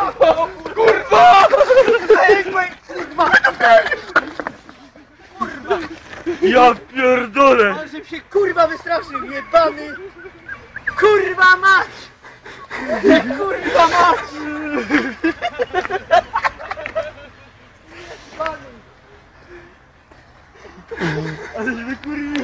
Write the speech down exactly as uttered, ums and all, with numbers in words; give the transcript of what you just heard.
Kurwa! Kurwa! Kurwa! Ja pierdolę! On żebym się kurwa wystraszył, jebany! Kurwa mać! Kurwa mać! Ale źle kurwa!